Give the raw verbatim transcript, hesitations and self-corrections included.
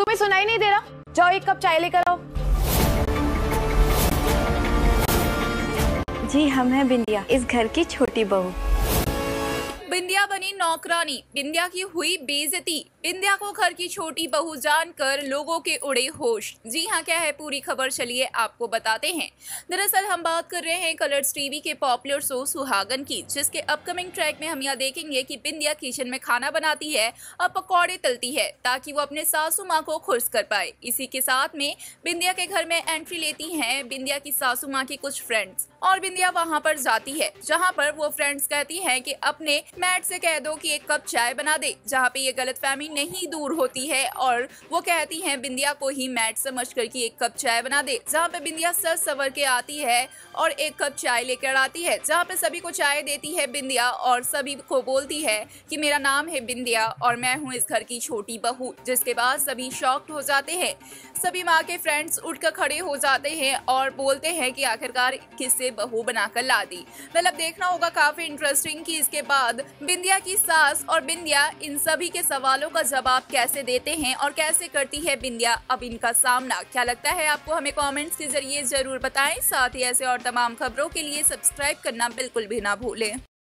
तुम्हें सुनाई नहीं दे रहा? जाओ एक कप चाय लेकर आओ। जी हम हैं बिंदिया, इस घर की छोटी बहू। बिंदिया बनी नौकरानी, बिंदिया की हुई बेइज्जती। बिंदिया को घर की छोटी बहू जानकर लोगों के उड़े होश। जी हाँ, क्या है पूरी खबर, चलिए आपको बताते हैं। दरअसल हम बात कर रहे हैं कलर्स टीवी के पॉपुलर शो सुहागन की, जिसके अपकमिंग ट्रैक में हम यह देखेंगे कि बिंदिया किचन में खाना बनाती है और पकौड़े तलती है ताकि वो अपने सासू माँ को खुश कर पाए। इसी के साथ में बिंदिया के घर में एंट्री लेती हैं बिंदिया की सासू माँ की कुछ फ्रेंड्स, और बिंदिया वहाँ पर जाती है जहाँ पर वो फ्रेंड्स कहती हैं कि अपने मैट से कह दो कि एक कप चाय बना दे, जहाँ पे ये गलतफहमी नहीं दूर होती है और वो कहती हैं बिंदिया को ही मैट समझकर कि एक कप चाय बना दे, जहाँ पे बिंदिया सर सवर के आती है और एक कप चाय लेकर आती है, जहाँ पे सभी को चाय देती है बिंदिया और सभी को बोलती है कि मेरा नाम है बिंदिया और मैं हूँ इस घर की छोटी बहू। जिसके बाद सभी शॉक्ड हो जाते हैं। सभी माँ के फ्रेंड्स उठकर खड़े हो जाते हैं और बोलते हैं कि आखिरकार किससे बहू बनाकर ला दी। मतलब देखना होगा काफी इंटरेस्टिंग कि इसके बाद बिंदिया की सास और बिंदिया इन सभी के सवालों का जवाब कैसे देते हैं और कैसे करती है बिंदिया अब इनका सामना। क्या लगता है आपको, हमें कमेंट्स के जरिए जरूर बताएं। साथ ही ऐसे और तमाम खबरों के लिए सब्सक्राइब करना बिल्कुल भी ना भूलें।